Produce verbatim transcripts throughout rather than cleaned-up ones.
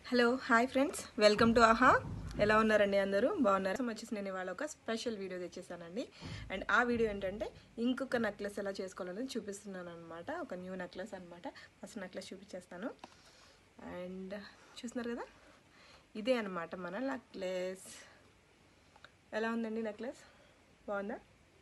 Hello hi friends, welcome to ఆహా. ఎలా ఉన్నారండి? అందరూ బాగున్నారు. వచ్చేసి నేను ఇవాళ ఒక స్పెషల్ వీడియో తెచ్చేసానండి. అండ్ ఆ వీడియో ఏంటంటే ఇంకొక నెక్లెస్ ఎలా చేసుకోవాలని చూపిస్తున్నాను అనమాట. ఒక న్యూ నెక్లెస్ అనమాట. ఫస్ట్ నెక్లెస్ చూపించేస్తాను. అండ్ చూస్తున్నారు కదా, ఇదే అనమాట మన నెక్లెస్. ఎలా ఉందండి నెక్లెస్? బాగుందా?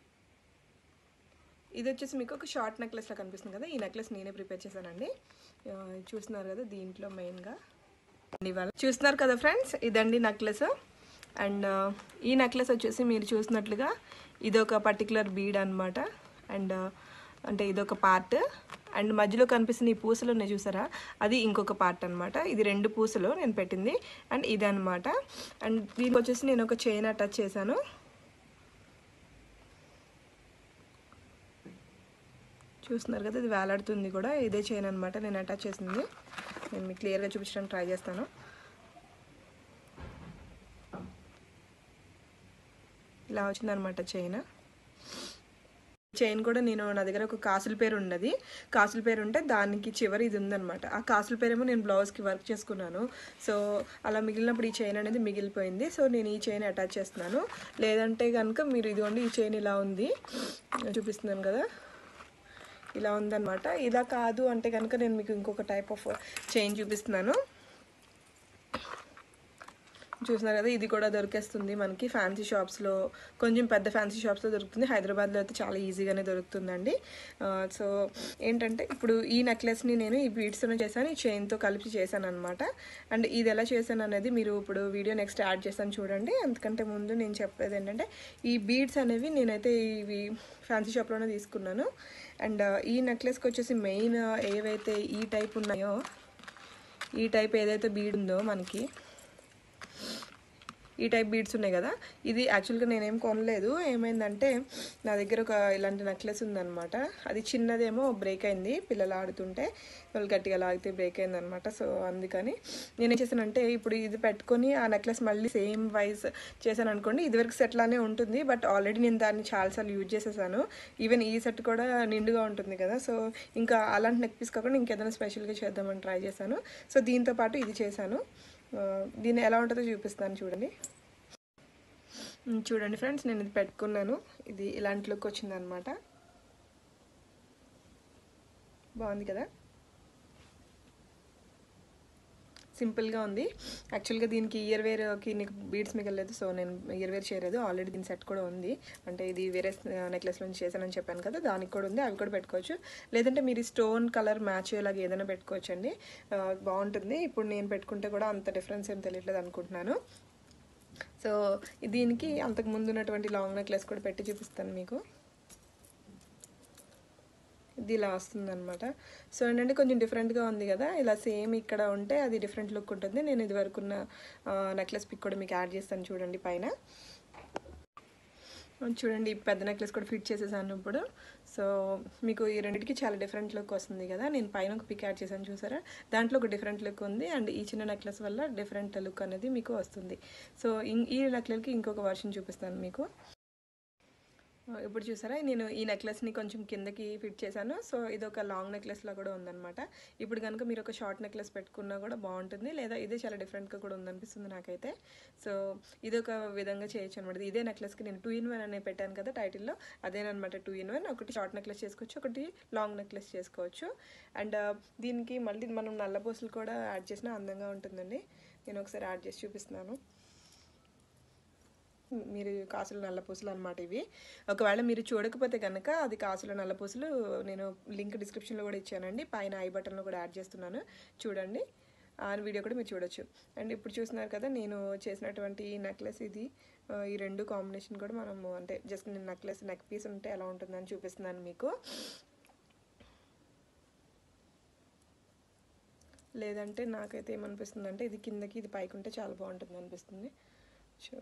ఇది వచ్చేసి మీకు ఒక షార్ట్ నెక్లెస్లా కనిపిస్తుంది కదా. ఈ నెక్లెస్ నేనే ప్రిపేర్ చేశానండి. చూస్తున్నారు కదా, దీంట్లో మెయిన్గా ఇవాళ చూస్తున్నారు కదా ఫ్రెండ్స్, ఇదండి నెక్లెస్. అండ్ ఈ నెక్లెస్ వచ్చేసి మీరు చూసినట్లుగా ఇదొక పర్టికులర్ బీడ్ అనమాట. అండ్ అంటే ఇదొక పార్ట్. అండ్ మధ్యలో కనిపిస్తున్న ఈ పూసలు ఉన్నాయి చూసారా, అది ఇంకొక పార్ట్ అనమాట. ఇది రెండు పూసలు నేను పెట్టింది. అండ్ ఇది అనమాట. అండ్ దీనికి వచ్చేసి నేను ఒక చైన్ అటాచ్ చేశాను. చూస్తున్నారు కదా, ఇది వేలాడుతుంది కూడా. ఇదే చైన్ అనమాట నేను అటాచ్ చేసింది. నేను మీకు క్లియర్గా చూపించడానికి ట్రై చేస్తాను. ఇలా వచ్చిందనమాట చైన్. చైన్ కూడా నేను నా దగ్గర ఒక కాసుల పేరు ఉన్నది. కాసుల పేరు ఉంటే దానికి చివరి ఇది ఉందనమాట. ఆ కాసుల పేరేమో నేను బ్లౌజ్కి వర్క్ చేసుకున్నాను. సో అలా మిగిలినప్పుడు ఈ చైన్ అనేది మిగిలిపోయింది. సో నేను ఈ చైన్ అటాచ్ చేస్తున్నాను. లేదంటే కనుక మీరు ఇదిగోండి, ఈ చైన్ ఇలా ఉంది, చూపిస్తున్నాను కదా, ఇలా ఉందన్నమాట. ఇలా కాదు అంటే కనుక నేను మీకు ఇంకొక టైప్ ఆఫ్ చైన్ చూపిస్తున్నాను. చూస్తున్నారు కదా, ఇది కూడా దొరికేస్తుంది మనకి ఫ్యాన్సీ షాప్స్లో. కొంచెం పెద్ద ఫ్యాన్సీ షాప్స్లో దొరుకుతుంది. హైదరాబాద్లో అయితే చాలా ఈజీగానే దొరుకుతుందండి. సో ఏంటంటే ఇప్పుడు ఈ నెక్లెస్ని నేను ఈ బీడ్స్తో చేశాను, ఈ చైన్తో కలిపి చేశాను అనమాట. అండ్ ఇది ఎలా చేశాను అనేది మీరు ఇప్పుడు వీడియో నెక్స్ట్ యాడ్ చేస్తాను చూడండి. అందుకంటే ముందు నేను చెప్పేది ఏంటంటే, ఈ బీడ్స్ అనేవి నేనైతే ఇవి ఫ్యాన్సీ షాప్లోనే తీసుకున్నాను. అండ్ ఈ నెక్లెస్కి వచ్చేసి మెయిన్ ఏవైతే ఈ టైప్ ఉన్నాయో, ఈ టైప్ ఏదైతే బీడ్ ఉందో మనకి, ఈ టైప్ బీడ్స్ ఉన్నాయి కదా, ఇది యాక్చువల్గా నేనేం కొనలేదు. ఏమైందంటే నా దగ్గర ఒక ఇలాంటి నెక్లెస్ ఉందన్నమాట. అది చిన్నదేమో బ్రేక్ అయింది, పిల్లలు ఆడుతుంటే వాళ్ళు గట్టిగా లాగితే బ్రేక్ అయింది అనమాట. సో అందుకని నేనేం చేశానంటే, ఇప్పుడు ఇది పెట్టుకొని ఆ నెక్లెస్ మళ్ళీ సేమ్ వైజ్ చేశాను అనుకోండి, ఇదివరకు సెట్లానే ఉంటుంది. బట్ ఆల్రెడీ నేను దాన్ని చాలాసార్లు యూజ్ చేసేసాను. ఈవెన్ ఈ సెట్ కూడా నిండుగా ఉంటుంది కదా. సో ఇంకా అలాంటి నెక్ పీస్ కాకుండా ఇంకేదైనా స్పెషల్గా చేద్దామని ట్రై చేశాను. సో దీంతో పాటు ఇది చేశాను. దీన్ని ఎలా ఉంటుందో చూపిస్తాను చూడండి. చూడండి ఫ్రెండ్స్, నేను ఇది పెట్టుకున్నాను. ఇది ఇలాంటి లుక్ వచ్చిందనమాట. బాగుంది కదా, సింపుల్గా ఉంది. యాక్చువల్గా దీనికి ఇయర్ వేర్కి నీకు బీడ్స్ మిగలేదు, సో నేను ఇయర్ వేర్ చేయలేదు. ఆల్రెడీ దీని సెట్ కూడా ఉంది. అంటే ఇది వేరే నెక్లెస్ నుంచి చేశానని చెప్పాను కదా, దానికి కూడా ఉంది. అవి కూడా పెట్టుకోవచ్చు. లేదంటే మీరు స్టోన్ కలర్ మ్యాచ్ అయ్యేలాగా ఏదైనా పెట్టుకోవచ్చు అండి, బాగుంటుంది. ఇప్పుడు నేను పెట్టుకుంటే కూడా అంత డిఫరెన్స్ ఏం తెలియట్లేదు అనుకుంటున్నాను. సో దీనికి అంతకు ముందు ఉన్నటువంటి లాంగ్ నెక్లెస్ కూడా పెట్టి చూపిస్తాను మీకు. ఇది ఇలా వస్తుందన్నమాట. సో ఏంటంటే కొంచెం డిఫరెంట్గా ఉంది కదా, ఇలా సేమ్ ఇక్కడ ఉంటే అది డిఫరెంట్ లుక్ ఉంటుంది. నేను ఇది వరకు ఉన్న నెక్లెస్ పిక్ కూడా మీకు యాడ్ చేస్తాను చూడండి పైన. చూడండి, పెద్ద నెక్లెస్ కూడా ఫిట్ చేసేసాను ఇప్పుడు. సో మీకు ఈ రెండింటికి చాలా డిఫరెంట్ లుక్ వస్తుంది కదా. నేను పైన ఒక పిక్ యాడ్ చేశాను చూసారా, దాంట్లో ఒక డిఫరెంట్ లుక్ ఉంది. అండ్ ఈ చిన్న నెక్లెస్ వల్ల డిఫరెంట్ లుక్ అనేది మీకు వస్తుంది. సో ఈ నెక్లెస్కి ఇంకొక వర్షన్ చూపిస్తాను మీకు. ఇప్పుడు చూసారా, నేను ఈ నెక్లెస్ని కొంచెం కిందకి ఫిట్ చేశాను. సో ఇది ఒక లాంగ్ నెక్లెస్లా కూడా ఉందన్నమాట. ఇప్పుడు కనుక మీరు ఒక షార్ట్ నెక్లెస్ పెట్టుకున్నా కూడా బాగుంటుంది, లేదా ఇదే చాలా డిఫరెంట్గా కూడా ఉందనిపిస్తుంది నాకైతే. సో ఇది ఒక విధంగా చేయొచ్చు అనమాట. ఇదే నెక్లెస్కి నేను టూ ఇన్ వన్ అనే పెట్టాను కదా టైటిల్లో, అదేనమాట టూ ఇన్ వన్. ఒకటి షార్ట్ నెక్లెస్ చేసుకోవచ్చు, ఒకటి లాంగ్ నెక్లెస్ చేసుకోవచ్చు. అండ్ దీనికి మళ్ళీ మనం నల్ల పూసలు కూడా యాడ్ చేసినా అందంగా ఉంటుందండి. నేను ఒకసారి యాడ్ చేసి చూపిస్తున్నాను. మీరు కాసుల నల్లపూసలు అనమాట ఇవి. ఒకవేళ మీరు చూడకపోతే కనుక అది కాసుల నల్లపూసలు నేను లింక్ డిస్క్రిప్షన్లో కూడా ఇచ్చానండి, పైన ఐ బటన్లో కూడా యాడ్ చేస్తున్నాను చూడండి. ఆ వీడియో కూడా మీరు చూడొచ్చు. అండ్ ఇప్పుడు చూస్తున్నారు కదా, నేను చేసినటువంటి నెక్లెస్ ఇది. ఈ రెండు కాంబినేషన్ కూడా మనము అంటే జస్ట్ నేను నెక్లెస్ నెక్ పీస్ ఉంటే ఎలా ఉంటుందని చూపిస్తున్నాను మీకు. లేదంటే నాకైతే ఏమనిపిస్తుంది అంటే, ఇది కిందకి ఇది పైకి ఉంటే చాలా బాగుంటుంది అనిపిస్తుంది. సో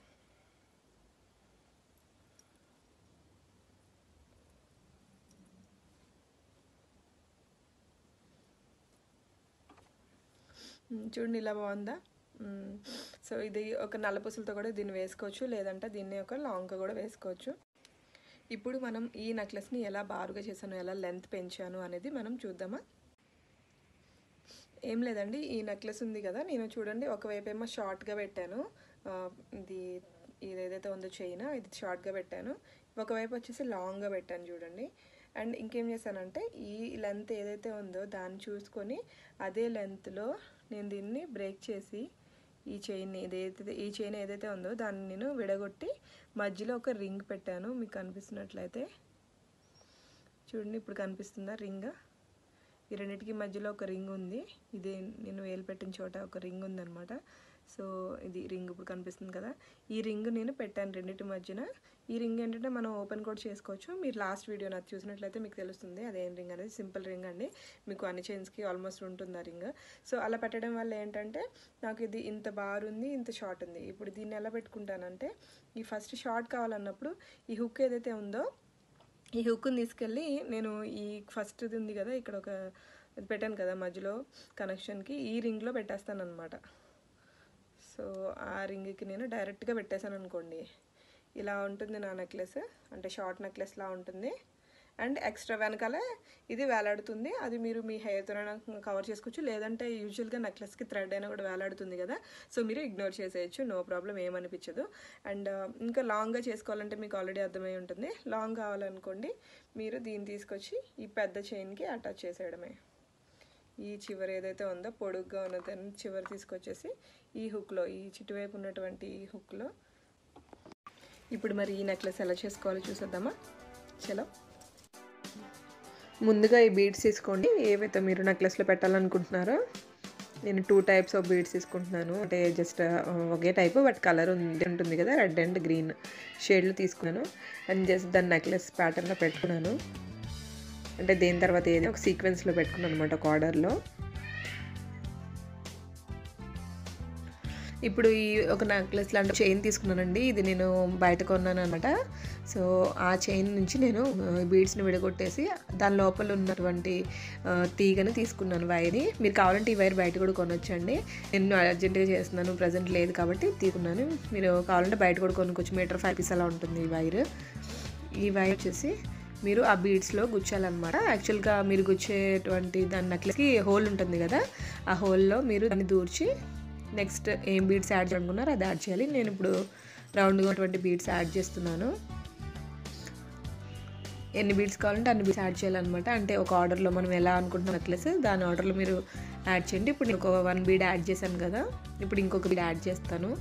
చూడండి, ఇలా బాగుందా. సో ఇది ఒక నల్ల పూసలతో కూడా దీన్ని వేసుకోవచ్చు, లేదంటే దీన్ని ఒక లాంగ్గా కూడా వేసుకోవచ్చు. ఇప్పుడు మనం ఈ నెక్లెస్ని ఎలా బారుగా చేశాను, ఎలా లెంత్ పెంచాను అనేది మనం చూద్దామా. ఏం లేదండి, ఈ నెక్లెస్ ఉంది కదా, నేను చూడండి ఒకవైపు ఏమో షార్ట్గా పెట్టాను, ఇది ఇది ఏదైతే ఉందో చైన్ ఇది షార్ట్గా పెట్టాను, ఒకవైపు వచ్చేసి లాంగ్గా పెట్టాను చూడండి. అండ్ ఇంకేం చేశానంటే ఈ లెంత్ ఏదైతే ఉందో దాన్ని చూసుకొని అదే లెంత్లో నేను దీన్ని బ్రేక్ చేసి ఈ చైన్ ఏదైతే ఈ చైన్ ఏదైతే ఉందో దాన్ని నేను విడగొట్టి మధ్యలో ఒక రింగ్ పెట్టాను. మీకు కనిపిస్తున్నట్లయితే చూడండి, ఇప్పుడు కనిపిస్తుందా రింగ్? ఈ రెండింటికి మధ్యలో ఒక రింగ్ ఉంది, ఇది నేను వేలు పెట్టిన చోట ఒక రింగ్ ఉందన్నమాట. సో ఇది రింగ్ ఇప్పుడు కనిపిస్తుంది కదా, ఈ రింగ్ నేను పెట్టాను రెండింటి మధ్యన. ఈ రింగ్ ఏంటంటే మనం ఓపెన్ కూడా చేసుకోవచ్చు. మీరు లాస్ట్ వీడియో నాకు చూసినట్లయితే మీకు తెలుస్తుంది అదేం రింగ్ అనేది. సింపుల్ రింగ్ అండి, మీకు అన్ని చైన్స్కి ఆల్మోస్ట్ ఉంటుంది ఆ రింగ్. సో అలా పెట్టడం వల్ల ఏంటంటే నాకు ఇది ఇంత బార్ ఉంది, ఇంత షార్ట్ ఉంది. ఇప్పుడు దీన్ని ఎలా పెట్టుకుంటానంటే ఈ ఫస్ట్ షార్ట్ కావాలన్నప్పుడు ఈ హుక్ ఏదైతే ఉందో ఈ హుక్ని తీసుకెళ్ళి నేను ఈ ఫస్ట్ ఉంది కదా ఇక్కడ ఒక ఇది పెట్టాను కదా మధ్యలో కనెక్షన్కి, ఈ రింగ్లో పెట్టేస్తాను అనమాట. సో ఆ రింగ్కి నేను డైరెక్ట్గా పెట్టేశాను అనుకోండి, ఇలా ఉంటుంది నా నెక్లెస్, అంటే షార్ట్ నెక్లెస్లా ఉంటుంది. అండ్ ఎక్స్ట్రా వెనకాల ఇది వేలాడుతుంది, అది మీరు మీ హెయిర్తో కవర్ చేసుకోవచ్చు, లేదంటే యూజువల్గా నెక్లెస్కి థ్రెడ్ అయినా కూడా వేలాడుతుంది కదా, సో మీరు ఇగ్నోర్ చేసేయచ్చు, నో ప్రాబ్లం, ఏమనిపించదు. అండ్ ఇంకా లాంగ్గా చేసుకోవాలంటే మీకు ఆల్రెడీ అర్థమై ఉంటుంది. లాంగ్ కావాలనుకోండి మీరు దీన్ని తీసుకొచ్చి ఈ పెద్ద చైన్కి అటాచ్ చేసేయడమే. ఈ చివరి ఏదైతే ఉందో పొడుగ్గా ఉన్నదాన్ని చివరి తీసుకొచ్చేసి ఈ హుక్లో, ఈ చిటువైపు ఉన్నటువంటి ఈ హుక్లో. ఇప్పుడు మరి ఈ నెక్లెస్ ఎలా చేసుకోవాలో చూసేద్దామా, చలో. ముందుగా ఈ బీడ్స్ తీసుకోండి, ఏవైతే మీరు నెక్లెస్లో పెట్టాలనుకుంటున్నారో. నేను టూ టైప్స్ ఆఫ్ బీడ్స్ తీసుకుంటున్నాను, అంటే జస్ట్ ఒకే టైపు బట్ కలర్ ఉంది ఉంటుంది కదా, రెడ్ అండ్ గ్రీన్ షేడ్లు తీసుకున్నాను. అండ్ జస్ట్ దాన్ని నెక్లెస్ ప్యాటర్న్లో పెట్టుకున్నాను, అంటే దేని తర్వాత ఏది ఒక సీక్వెన్స్లో పెట్టుకున్నాను అనమాట, ఒక ఆర్డర్లో. ఇప్పుడు ఈ ఒక నెక్లెస్ లాంటి చైన్ తీసుకున్నానండి, ఇది నేను బయట కొన్నాను అనమాట. సో ఆ చైన్ నుంచి నేను బీడ్స్ని విడగొట్టేసి దాని లోపల ఉన్నటువంటి తీగని తీసుకున్నాను, వైర్ని. మీరు కావాలంటే ఈ వైర్ బయట కూడా కొనొచ్చండి, నేను అర్జెంటుగా చేస్తున్నాను, ప్రజెంట్ లేదు కాబట్టి తీసుకున్నాను. మీరు కావాలంటే బయట కూడా కొనుక్కోవచ్చు, మీటర్ ఫైవ్ పీస్ అలా ఉంటుంది ఈ వైర్. ఈ వైర్ వచ్చేసి మీరు ఆ బీడ్స్లో గుచ్చాలన్నమాట. యాక్చువల్గా మీరు గుచ్చేటువంటి దాని నెక్లెస్కి హోల్ ఉంటుంది కదా, ఆ హోల్లో మీరు దాన్ని దూర్చి నెక్స్ట్ ఏం బీడ్స్ యాడ్ చేయాలనుకున్నారో అది యాడ్ చేయాలి. నేను ఇప్పుడు రౌండ్గా ఉన్నటువంటి బీడ్స్ యాడ్ చేస్తున్నాను. ఎన్ని బీడ్స్ కావాలంటే అన్ని బీడ్స్ యాడ్ చేయాలన్నమాట, అంటే ఒక ఆర్డర్లో మనం ఎలా అనుకుంటున్నాం నెక్లెస్ దాని ఆర్డర్లో మీరు యాడ్ చేయండి. ఇప్పుడు నేను ఒక వన్ బీడ్ యాడ్ చేశాను కదా, ఇప్పుడు ఇంకొక బీడ్ యాడ్ చేస్తాను.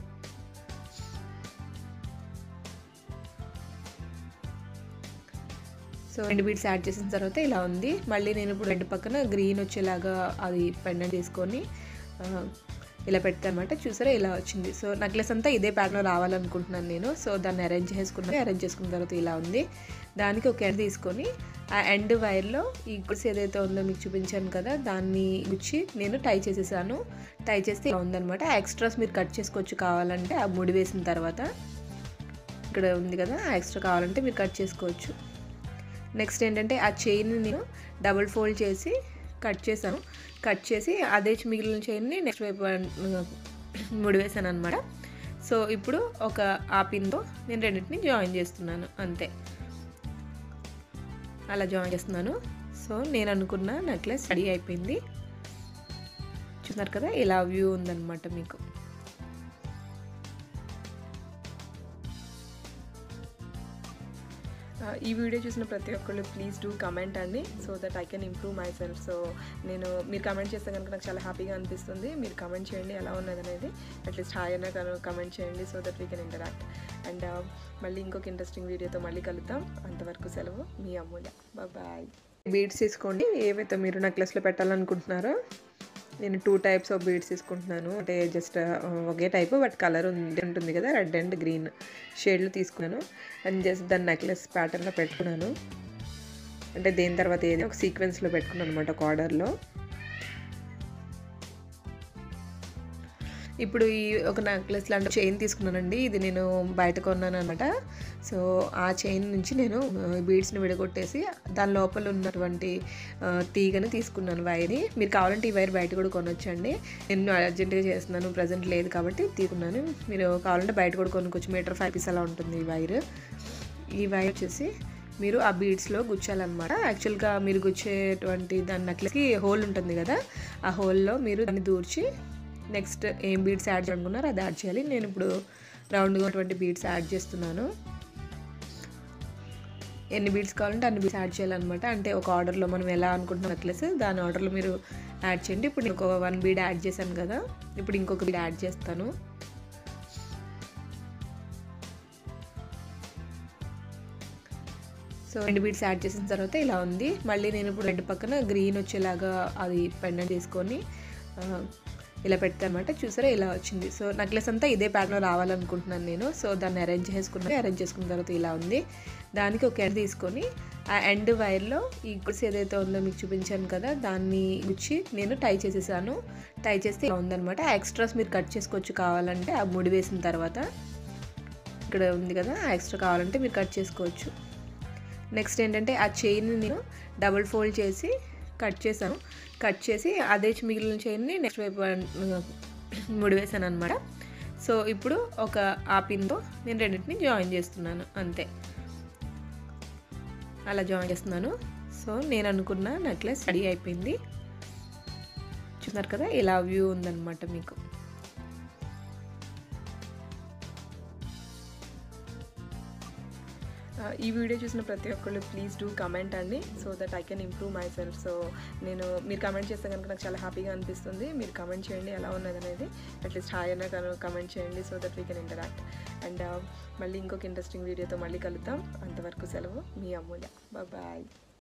సో రెండు బీడ్స్ యాడ్ చేసిన తర్వాత ఇలా ఉంది. మళ్ళీ నేను ఇప్పుడు రెండు పక్కన గ్రీన్ వచ్చేలాగా అది పెండెంట్ తీసుకొని ఇలా పెడతాను అనమాట. చూసారా ఇలా వచ్చింది. సో నెక్లెస్ అంతా ఇదే ప్యాటర్న్లో రావాలనుకుంటున్నాను నేను. సో దాన్ని అరేంజ్ చేసుకున్నాను. అరేంజ్ చేసుకున్న తర్వాత ఇలా ఉంది. దానికి ఒక ఎండ్ తీసుకొని ఆ ఎండ్ వైర్లో ఈ గుడ్స్ ఏదైతే ఉందో మీకు చూపించాను కదా, దాన్ని గుచ్చి నేను టై చేసేసాను. టై చేస్తే ఇలా ఉందనమాట. ఎక్స్ట్రాస్ మీరు కట్ చేసుకోవచ్చు కావాలంటే, ఆ ముడి వేసిన తర్వాత ఇక్కడ ఉంది కదా, ఎక్స్ట్రా కావాలంటే మీరు కట్ చేసుకోవచ్చు. నెక్స్ట్ ఏంటంటే ఆ చైన్ని నేను డబుల్ ఫోల్డ్ చేసి కట్ చేశాను. కట్ చేసి అదే మిగిలిన చైన్ని నెక్స్ట్ వైపు ముడివేసాను అనమాట. సో ఇప్పుడు ఒక ఆ పిన్తో నేను రెండింటిని జాయిన్ చేస్తున్నాను, అంతే. అలా జాయిన్ చేస్తున్నాను. సో నేను అనుకున్న నెక్లెస్ రెడీ అయిపోయింది. చూస్తున్నారు కదా, ఇలా వ్యూ ఉందన్నమాట మీకు. ఈ వీడియో చూసిన ప్రతి ఒక్కళ్ళు ప్లీజ్ డూ కమెంట్ అండి, so that I can improve my self. సో నేను మీరు కమెంట్ చేస్తే కనుక నాకు చాలా హ్యాపీగా అనిపిస్తుంది. మీరు కమెంట్ చేయండి ఎలా ఉన్నది అనేది, అట్లీస్ట్ హాయ్ అయినా కమెంట్ చేయండి, so that we can interact. And మళ్ళీ ఇంకొక ఇంట్రెస్టింగ్ వీడియోతో మళ్ళీ కలుద్దాం. అంతవరకు సెలవు, మీ అమూల్య. బాయ్. బీడ్స్ తీసుకోండి, ఏవైతే మీరు నెక్లెస్లో పెట్టాలనుకుంటున్నారో. నేను టూ టైప్స్ ఆఫ్ బీడ్స్ తీసుకుంటున్నాను, అంటే జస్ట్ ఒకే టైపు బట్ కలర్ ఉంది ఉంటుంది కదా, రెడ్ అండ్ గ్రీన్ షేడ్లు తీసుకున్నాను. అండ్ జస్ట్ దాన్ని నెక్లెస్ ప్యాటర్న్లో పెట్టుకున్నాను, అంటే దేని తర్వాత ఏది ఒక సీక్వెన్స్లో పెట్టుకున్నాను అనమాట, ఒక ఆర్డర్లో. ఇప్పుడు ఈ ఒక నెక్లెస్ లాంటి చైన్ తీసుకున్నానండి, ఇది నేను బయట కొన్నాను అనమాట. సో ఆ చైన్ నుంచి నేను బీడ్స్ని విడగొట్టేసి దాని లోపల ఉన్నటువంటి తీగని తీసుకున్నాను, వైర్ని. మీరు కావాలంటే ఈ వైర్ బయట కూడా కొనొచ్చండి, నేను అర్జెంటుగా చేస్తున్నాను, ప్రజెంట్ లేదు కాబట్టి తీసుకున్నాను. మీరు కావాలంటే బయట కూడా కొనుక్కోవచ్చు, మీటర్ ఫైవ్ పీస్ అలా ఉంటుంది ఈ వైర్. ఈ వైర్ వచ్చేసి మీరు ఆ బీడ్స్లో గుచ్చాలన్నమాట. యాక్చువల్గా మీరు గుచ్చేటువంటి దాని నెక్లెస్కి హోల్ ఉంటుంది కదా, ఆ హోల్లో మీరు దాన్ని దూర్చి నెక్స్ట్ ఏం బీడ్స్ యాడ్ చేయాలనుకున్నారో అది యాడ్ చేయాలి. నేను ఇప్పుడు రౌండ్గా ఉన్నటువంటి బీడ్స్ యాడ్ చేస్తున్నాను. ఎన్ని బీడ్స్ కావాలంటే అన్ని బీడ్స్ యాడ్ చేయాలన్నమాట. అంటే ఒక ఆర్డర్లో మనం ఎలా అనుకుంటున్నాం నెక్లెస్, దాని ఆర్డర్లో మీరు యాడ్ చేయండి. ఇప్పుడు నేను ఒక వన్ బీడ్ యాడ్ చేశాను కదా, ఇప్పుడు ఇంకొక బీడ్ యాడ్ చేస్తాను. సో రెండు బీడ్స్ యాడ్ చేసిన తర్వాత ఇలా ఉంది. మళ్ళీ నేను ఇప్పుడు రెడ్ పక్కన గ్రీన్ వచ్చేలాగా అది పెండెంట్ తీసుకొని ఇలా పెడతానమాట. చూసారా ఇలా వచ్చింది. సో నెక్లెస్ అంతా ఇదే ప్యాటర్న్ రావాలనుకుంటున్నాను నేను. సో దాన్ని అరేంజ్ చేసుకున్నాను. అరేంజ్ చేసుకున్న తర్వాత ఇలా ఉంది. దానికి ఒక ఎండ్ తీసుకొని ఆ ఎండ్ వైర్లో ఈ గుడ్స్ ఏదైతే ఉందో మీకు చూపించాను కదా, దాన్ని గుచ్చి నేను టై చేసేసాను. టై చేస్తే ఇలా ఉందనమాట. ఆ ఎక్స్ట్రాస్ మీరు కట్ చేసుకోవచ్చు కావాలంటే, ఆ ముడి వేసిన తర్వాత ఇక్కడ ఉంది కదా, ఆ ఎక్స్ట్రా కావాలంటే మీరు కట్ చేసుకోవచ్చు. నెక్స్ట్ ఏంటంటే ఆ చైన్ నేను డబుల్ ఫోల్డ్ చేసి కట్ చేశాను. కట్ చేసి అదే మిగిలిన చైన్ని నెక్స్ట్ వైపు ముడి వేసాను అనమాట. సో ఇప్పుడు ఒక ఆ పిన్తో నేను రెండింటిని జాయిన్ చేస్తున్నాను అంతే. అలా జాయిన్ చేస్తున్నాను. సో నేను అనుకున్న నెక్లెస్ రెడీ అయిపోయింది. చూస్తున్నారు కదా, ఇలా వ్యూ ఉందన్నమాట మీకు. ఈ వీడియో చూసిన ప్రతి ఒక్కళ్ళు ప్లీజ్ డూ కమెంట్ అండి, so that I can improve my self. సో నేను మీరు కమెంట్ చేస్తే కనుక నాకు చాలా హ్యాపీగా అనిపిస్తుంది. మీరు కమెంట్ చేయండి ఎలా ఉన్నది అనేది, అట్లీస్ట్ హాయ్ అన్న కమెంట్ చేయండి, so that we can interact. And మళ్ళీ ఇంకొక ఇంట్రెస్టింగ్ వీడియోతో మళ్ళీ కలుద్దాం. అంతవరకు సెలవు, మీ అమూల్య. బాయ్.